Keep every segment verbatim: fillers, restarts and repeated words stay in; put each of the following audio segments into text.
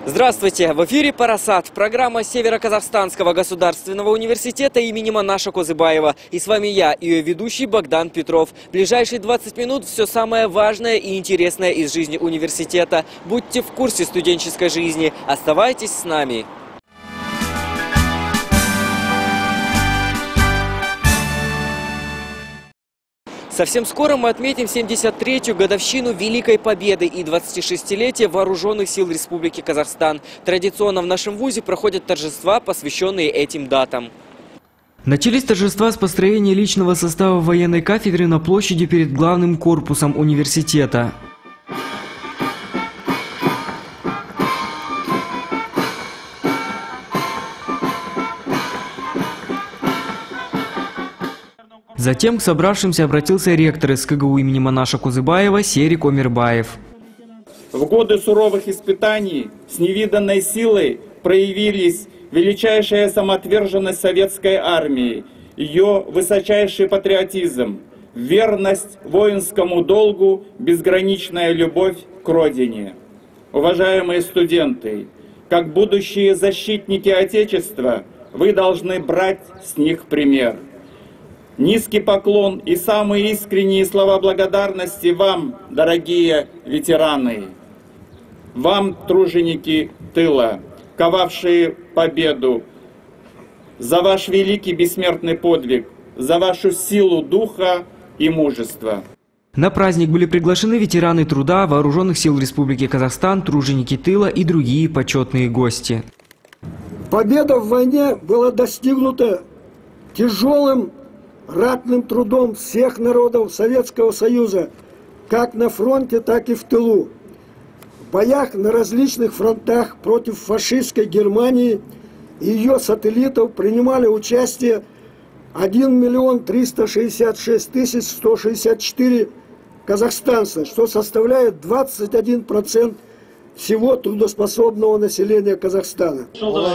Здравствуйте! В эфире «Парасат» – программа Северо-Казахстанского государственного университета имени Манаша Козыбаева. И с вами я, ее ведущий Богдан Петров. В ближайшие двадцать минут все самое важное и интересное из жизни университета. Будьте в курсе студенческой жизни. Оставайтесь с нами. Совсем скоро мы отметим семьдесят третью годовщину Великой Победы и двадцатишестилетие Вооруженных сил Республики Казахстан. Традиционно в нашем вузе проходят торжества, посвященные этим датам. Начались торжества с построения личного состава военной кафедры на площади перед главным корпусом университета. Затем к собравшимся обратился ректор эс ка гэ у имени Манаша Козыбаева Серик Омирбаев. В годы суровых испытаний с невиданной силой проявились величайшая самоотверженность советской армии, ее высочайший патриотизм, верность воинскому долгу, безграничная любовь к родине. Уважаемые студенты, как будущие защитники Отечества, вы должны брать с них пример. Низкий поклон и самые искренние слова благодарности вам, дорогие ветераны. Вам, труженики тыла, ковавшие победу, за ваш великий бессмертный подвиг, за вашу силу духа и мужества. На праздник были приглашены ветераны труда, Вооруженных сил Республики Казахстан, труженики тыла и другие почетные гости. Победа в войне была достигнута тяжелым ратным трудом всех народов Советского Союза, как на фронте, так и в тылу. В боях на различных фронтах против фашистской Германии и ее сателлитов принимали участие один миллион триста шестьдесят шесть тысяч сто шестьдесят четыре казахстанца, что составляет двадцать один процент всего трудоспособного населения Казахстана.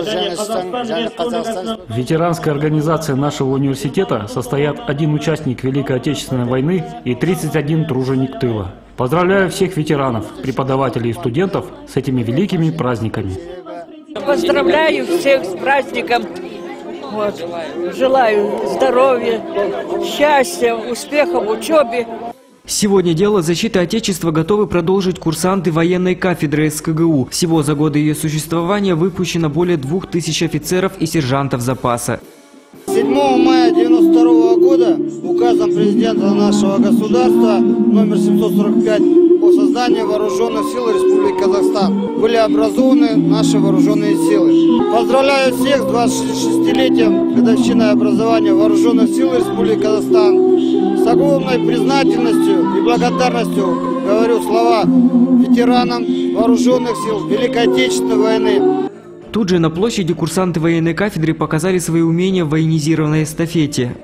В ветеранской организации нашего университета состоят один участник Великой Отечественной войны и тридцать один труженик тыла. Поздравляю всех ветеранов, преподавателей и студентов с этими великими праздниками. Поздравляю всех с праздником. Вот. Желаю здоровья, счастья, успехов в учебе. Сегодня дело защиты Отечества готовы продолжить курсанты военной кафедры эс ка гэ у. Всего за годы ее существования выпущено более двух тысяч офицеров и сержантов запаса. седьмого мая девяносто второго года указом президента нашего государства номер семьсот сорок пять по созданию Вооруженных сил Республики Казахстан были образованы наши вооруженные силы. Поздравляю всех с двадцатишестилетием годовщиной образования Вооруженных сил Республики Казахстан. С огромной признательностью и благодарностью говорю слова ветеранам Вооруженных сил Великой Отечественной войны. Тут же на площади курсанты военной кафедры показали свои умения в военизированной эстафете.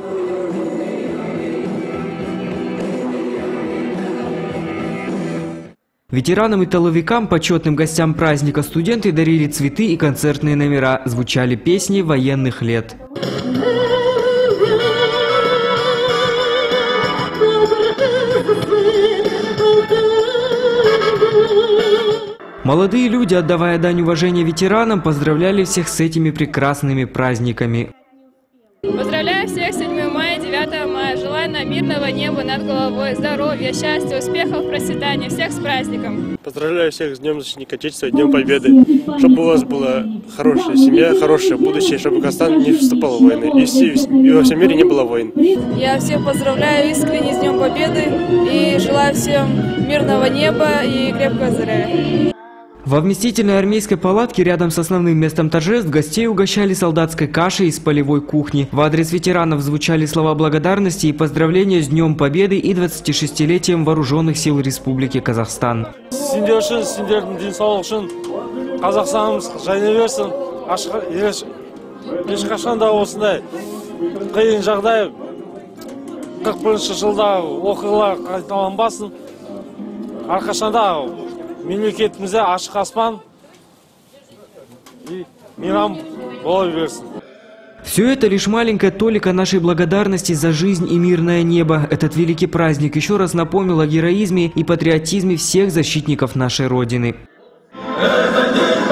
Ветеранам и тыловикам, почетным гостям праздника, студенты дарили цветы и концертные номера, звучали песни военных лет. Молодые люди, отдавая дань уважения ветеранам, поздравляли всех с этими прекрасными праздниками. Поздравляю всех с седьмым мая, девятого мая. Желаю нам мирного неба над головой, здоровья, счастья, успехов, процветания. Всех с праздником. Поздравляю всех с Днем Защитника Отечества, Днем Победы. Чтобы у вас была хорошая семья, хорошее будущее, чтобы Казахстан не вступал в войны. И во всем мире не было войн. Я всех поздравляю искренне с Днем Победы и желаю всем мирного неба и крепкого здоровья. Во вместительной армейской палатке рядом с основным местом торжеств гостей угощали солдатской кашей из полевой кухни. В адрес ветеранов звучали слова благодарности и поздравления с Днем Победы и двадцатишестилетием Вооруженных сил Республики Казахстан. Мемлекетімізде ашық аспан и мирам бола берсін. Все это лишь маленькая толика нашей благодарности за жизнь и мирное небо. Этот великий праздник еще раз напомнил о героизме и патриотизме всех защитников нашей Родины. Это день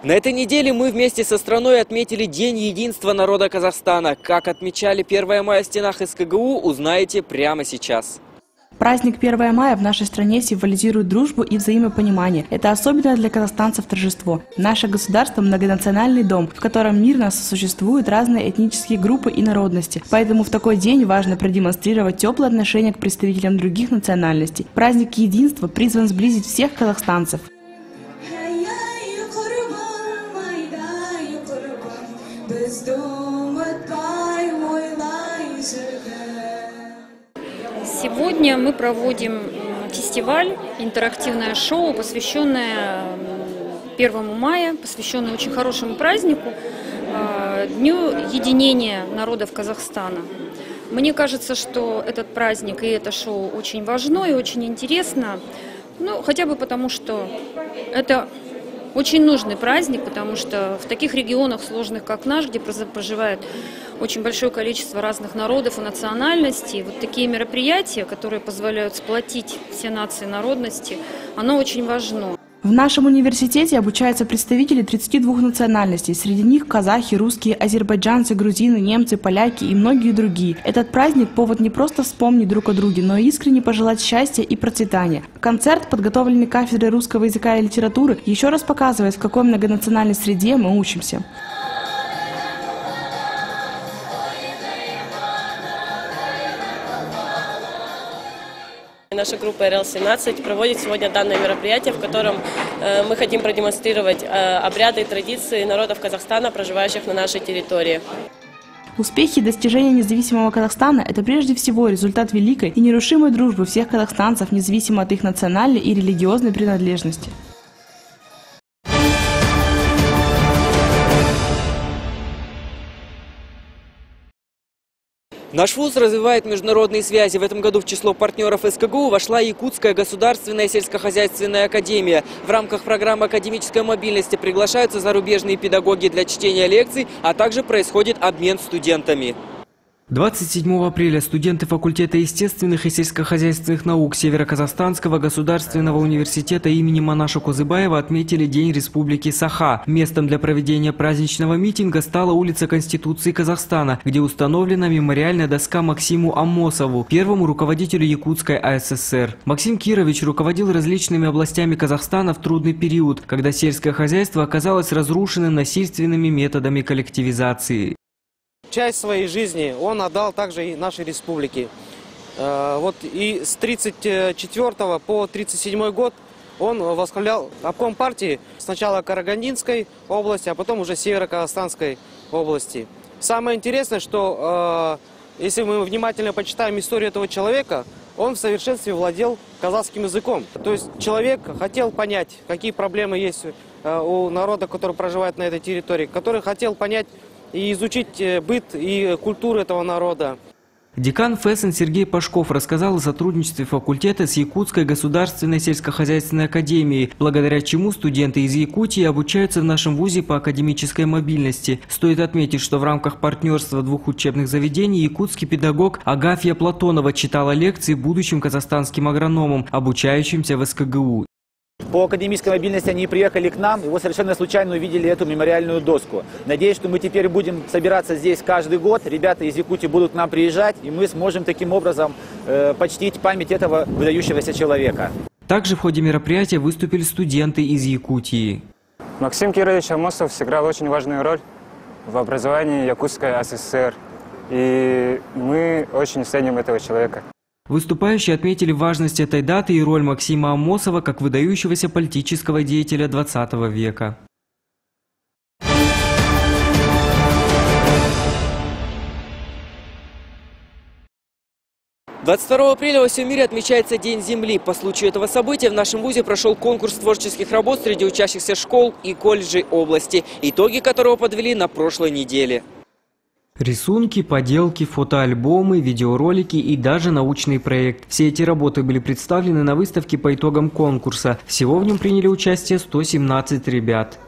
На этой неделе мы вместе со страной отметили День единства народа Казахстана. Как отмечали первое мая в стенах эс ка гэ у, узнаете прямо сейчас. Праздник первое мая в нашей стране символизирует дружбу и взаимопонимание. Это особенно для казахстанцев торжество. Наше государство – многонациональный дом, в котором мирно сосуществуют разные этнические группы и народности. Поэтому в такой день важно продемонстрировать теплое отношение к представителям других национальностей. Праздник единства призван сблизить всех казахстанцев. Сегодня мы проводим фестиваль, интерактивное шоу, посвященное первому мая, посвященное очень хорошему празднику, Дню единения народов Казахстана. Мне кажется, что этот праздник и это шоу очень важно и очень интересно, ну, хотя бы потому, что это очень нужный праздник, потому что в таких регионах сложных, как наш, где проживает очень большое количество разных народов и национальностей, вот такие мероприятия, которые позволяют сплотить все нации и народности, оно очень важно. В нашем университете обучаются представители тридцати двух национальностей. Среди них казахи, русские, азербайджанцы, грузины, немцы, поляки и многие другие. Этот праздник – повод не просто вспомнить друг о друге, но и искренне пожелать счастья и процветания. Концерт, подготовленный кафедрой русского языка и литературы, еще раз показывает, в какой многонациональной среде мы учимся. Наша группа эр эл семнадцать проводит сегодня данное мероприятие, в котором э, мы хотим продемонстрировать э, обряды и традиции народов Казахстана, проживающих на нашей территории. Успехи и достижения независимого Казахстана – это прежде всего результат великой и нерушимой дружбы всех казахстанцев, независимо от их национальной и религиозной принадлежности. Наш вуз развивает международные связи. В этом году в число партнеров эс ка гэ у вошла Якутская государственная сельскохозяйственная академия. В рамках программы академической мобильности приглашаются зарубежные педагоги для чтения лекций, а также происходит обмен студентами. двадцать седьмого апреля студенты факультета естественных и сельскохозяйственных наук Северо-Казахстанского государственного университета имени Манаша Козыбаева отметили День Республики Саха. Местом для проведения праздничного митинга стала улица Конституции Казахстана, где установлена мемориальная доска Максиму Аммосову, первому руководителю Якутской а эс эс эр. Максим Кирович руководил различными областями Казахстана в трудный период, когда сельское хозяйство оказалось разрушенным насильственными методами коллективизации. Часть своей жизни он отдал также и нашей республике. Вот и с тридцать четвёртого по тридцать седьмой год он возглавлял обком партии сначала Карагандинской области, а потом уже Северо-Казахстанской области. Самое интересное, что если мы внимательно почитаем историю этого человека, он в совершенстве владел казахским языком. То есть человек хотел понять, какие проблемы есть у народа, который проживает на этой территории, который хотел понять и изучить быт и культуру этого народа. Декан ФЭСН Сергей Пашков рассказал о сотрудничестве факультета с Якутской государственной сельскохозяйственной академией, благодаря чему студенты из Якутии обучаются в нашем вузе по академической мобильности. Стоит отметить, что в рамках партнерства двух учебных заведений якутский педагог Агафья Платонова читала лекции будущим казахстанским агрономам, обучающимся в эс ка гэ у. По академической мобильности они приехали к нам, и вот совершенно случайно увидели эту мемориальную доску. Надеюсь, что мы теперь будем собираться здесь каждый год. Ребята из Якутии будут к нам приезжать, и мы сможем таким образом э, почтить память этого выдающегося человека. Также в ходе мероприятия выступили студенты из Якутии. Максим Кирович Аммосов сыграл очень важную роль в образовании Якутской а эс эс эр. И мы очень ценим этого человека. Выступающие отметили важность этой даты и роль Максима Аммосова как выдающегося политического деятеля двадцатого века. двадцать второго апреля во всем мире отмечается День Земли. По случаю этого события в нашем вузе прошел конкурс творческих работ среди учащихся школ и колледжей области, итоги которого подвели на прошлой неделе. Рисунки, поделки, фотоальбомы, видеоролики и даже научный проект. Все эти работы были представлены на выставке по итогам конкурса. Всего в нем приняли участие сто семнадцать ребят.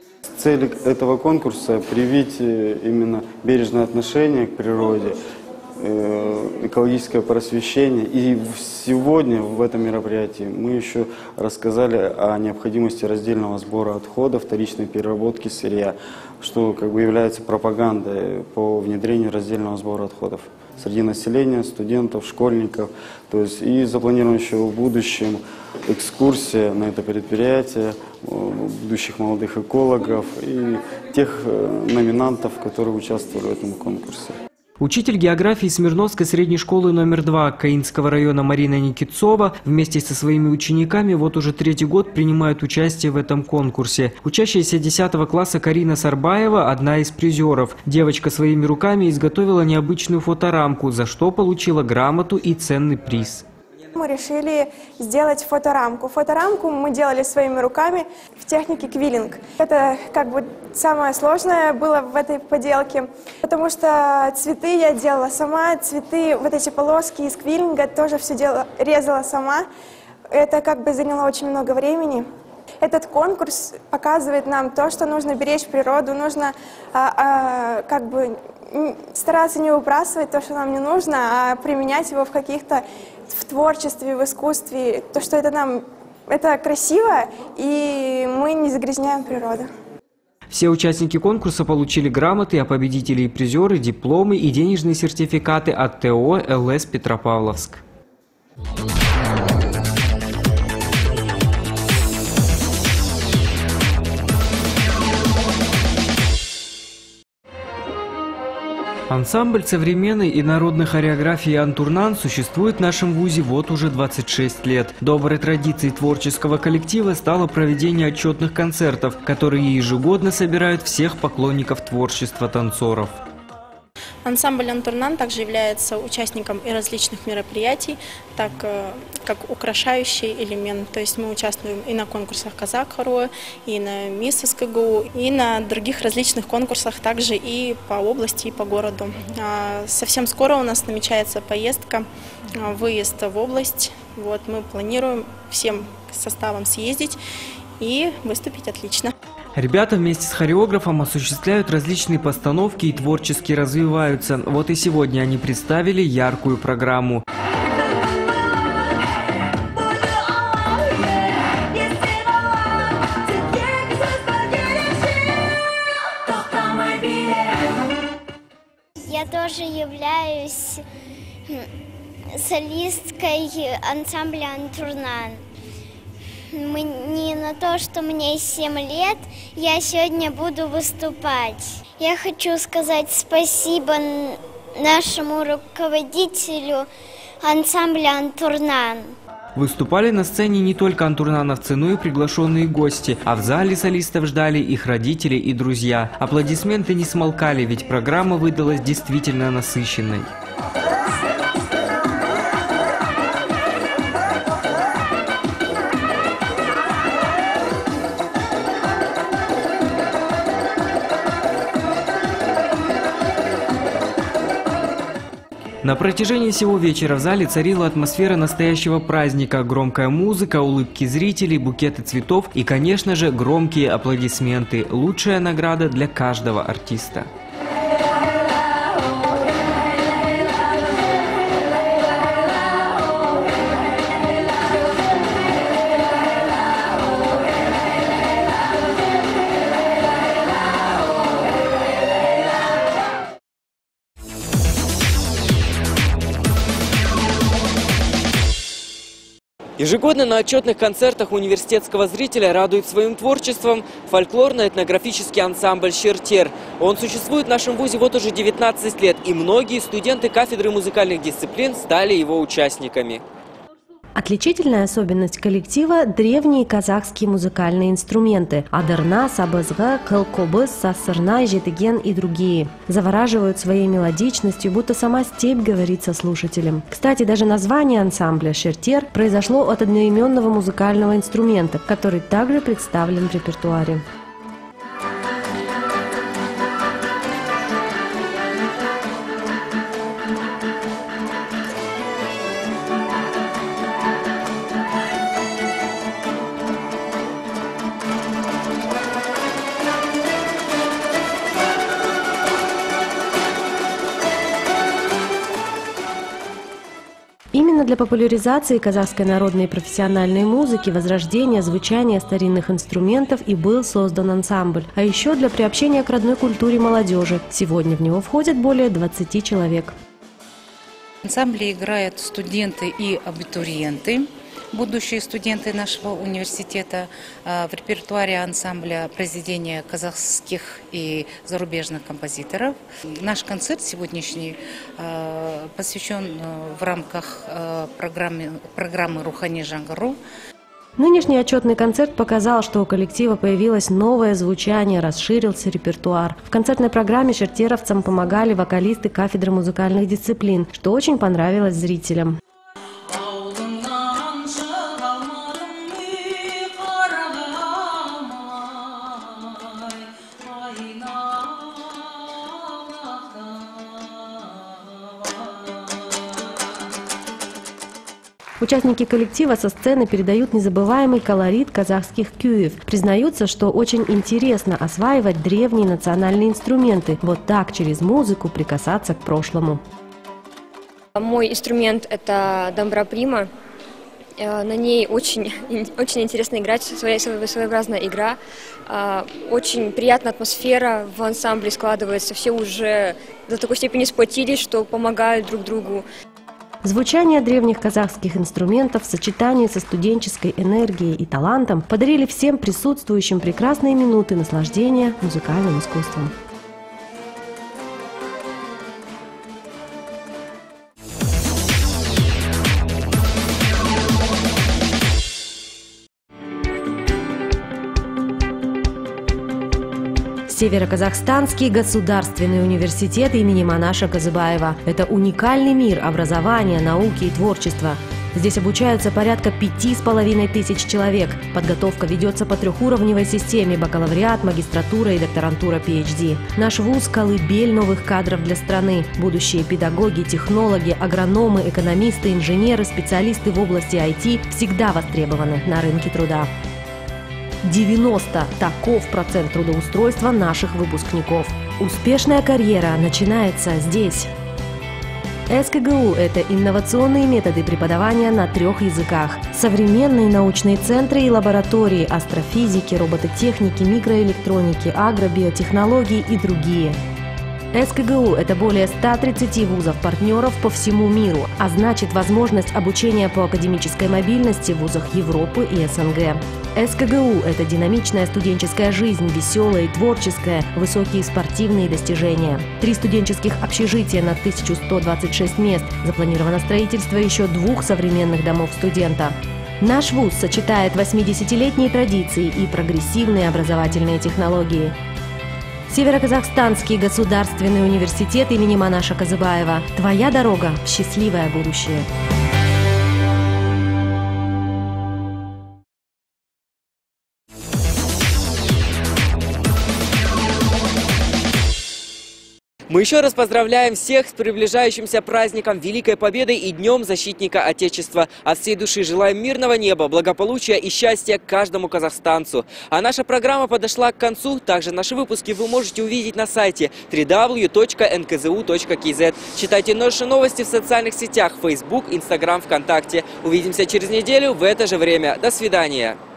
Цель этого конкурса – привить именно бережное отношение к природе, экологическое просвещение. И сегодня в этом мероприятии мы еще рассказали о необходимости раздельного сбора отходов, вторичной переработки сырья, что как бы является пропагандой по внедрению раздельного сбора отходов среди населения, студентов, школьников. То есть и запланирована еще в будущем экскурсия на это предприятие будущих молодых экологов и тех номинантов, которые участвовали в этом конкурсе. Учитель географии Смирновской средней школы номер два Каинского района Марина Никитцова вместе со своими учениками вот уже третий год принимает участие в этом конкурсе. Учащаяся десятого класса Карина Сарбаева – одна из призеров. Девочка своими руками изготовила необычную фоторамку, за что получила грамоту и ценный приз. Мы решили сделать фоторамку. Фоторамку мы делали своими руками в технике квиллинг. Это как бы самое сложное было в этой поделке, потому что цветы я делала сама, цветы, вот эти полоски из квиллинга тоже все делала, резала сама. Это как бы заняло очень много времени. Этот конкурс показывает нам то, что нужно беречь природу, нужно а, а, как бы стараться не выбрасывать то, что нам не нужно, а применять его в каких-то в творчестве, в искусстве, то, что это нам это красиво, и мы не загрязняем природу. Все участники конкурса получили грамоты, а победители и призеры – дипломы и денежные сертификаты от ТО ЛС Петропавловск. Ансамбль современной и народной хореографии «Антурнан» существует в нашем вузе вот уже двадцать шесть лет. Доброй традицией творческого коллектива стало проведение отчетных концертов, которые ежегодно собирают всех поклонников творчества танцоров. Ансамбль «Антурнан» также является участником и различных мероприятий, так как украшающий элемент. То есть мы участвуем и на конкурсах «Казак-хоро», и на МИС СКГУ, и на других различных конкурсах, также и по области, и по городу. Совсем скоро у нас намечается поездка, выезд в область. Вот, мы планируем всем составом съездить и выступить отлично. Ребята вместе с хореографом осуществляют различные постановки и творчески развиваются. Вот и сегодня они представили яркую программу. Я тоже являюсь солисткой ансамбля «Антурнан». Мы не на то, что мне семь лет, я сегодня буду выступать. Я хочу сказать спасибо нашему руководителю ансамбля «Антурнан». Выступали на сцене не только антурнановцы, но и приглашенные гости, а в зале солистов ждали их родители и друзья. Аплодисменты не смолкали, ведь программа выдалась действительно насыщенной. На протяжении всего вечера в зале царила атмосфера настоящего праздника. Громкая музыка, улыбки зрителей, букеты цветов и, конечно же, громкие аплодисменты. Лучшая награда для каждого артиста. Ежегодно на отчетных концертах университетского зрителя радует своим творчеством фольклорно-этнографический ансамбль «Шертер». Он существует в нашем вузе вот уже девятнадцать лет, и многие студенты кафедры музыкальных дисциплин стали его участниками. Отличительная особенность коллектива – древние казахские музыкальные инструменты – адырна, сабызга, кылкобыз, сасырна, жетыген и другие. Завораживают своей мелодичностью, будто сама степь говорит со слушателем. Кстати, даже название ансамбля «Шертер» произошло от одноименного музыкального инструмента, который также представлен в репертуаре. Именно для популяризации казахской народной и профессиональной музыки, возрождения, звучания старинных инструментов и был создан ансамбль. А еще для приобщения к родной культуре молодежи. Сегодня в него входит более двадцати человек. В ансамбле играют студенты и абитуриенты, будущие студенты нашего университета. В репертуаре ансамбля произведения казахских и зарубежных композиторов. Наш концерт сегодняшний посвящен в рамках программы, программы «Рухани Жаңғыру». Нынешний отчетный концерт показал, что у коллектива появилось новое звучание, расширился репертуар. В концертной программе шертеровцам помогали вокалисты кафедры музыкальных дисциплин, что очень понравилось зрителям. Участники коллектива со сцены передают незабываемый колорит казахских кюев. Признаются, что очень интересно осваивать древние национальные инструменты. Вот так, через музыку, прикасаться к прошлому. Мой инструмент – это дамбра прима. На ней очень, очень интересно играть, своеобразная игра. Очень приятная атмосфера в ансамбле складывается. Все уже до такой степени сплотились, что помогают друг другу. Звучание древних казахских инструментов в сочетании со студенческой энергией и талантом подарили всем присутствующим прекрасные минуты наслаждения музыкальным искусством. Североказахстанский государственный университет имени Манаша Казыбаева. Это уникальный мир образования, науки и творчества. Здесь обучаются порядка пяти с половиной тысяч человек. Подготовка ведется по трехуровневой системе: бакалавриат, магистратура и докторантура пи эйч ди. Наш вуз – колыбель новых кадров для страны. Будущие педагоги, технологи, агрономы, экономисты, инженеры, специалисты в области ай ти всегда востребованы на рынке труда. девяносто – таков процент трудоустройства наших выпускников. Успешная карьера начинается здесь. эс ка гэ у – это инновационные методы преподавания на трех языках. Современные научные центры и лаборатории астрофизики, робототехники, микроэлектроники, агробиотехнологии и другие. эс ка гэ у – это более ста тридцати вузов-партнеров по всему миру, а значит возможность обучения по академической мобильности в вузах Европы и эс эн гэ. эс ка гэ у – это динамичная студенческая жизнь, веселая и творческая, высокие спортивные достижения. Три студенческих общежития на тысячу сто двадцать шесть мест. Запланировано строительство еще двух современных домов студента. Наш вуз сочетает восьмидесятилетние традиции и прогрессивные образовательные технологии. Североказахстанский государственный университет имени Манаша Казыбаева. Твоя дорога в счастливое будущее. Мы еще раз поздравляем всех с приближающимся праздником Великой Победы и Днем Защитника Отечества. От всей души желаем мирного неба, благополучия и счастья каждому казахстанцу. А наша программа подошла к концу. Также наши выпуски вы можете увидеть на сайте дабл ю дабл ю дабл ю точка эн ка зэ у точка ка зэ. Читайте наши новости в социальных сетях: Facebook, Instagram, ВКонтакте. Увидимся через неделю в это же время. До свидания.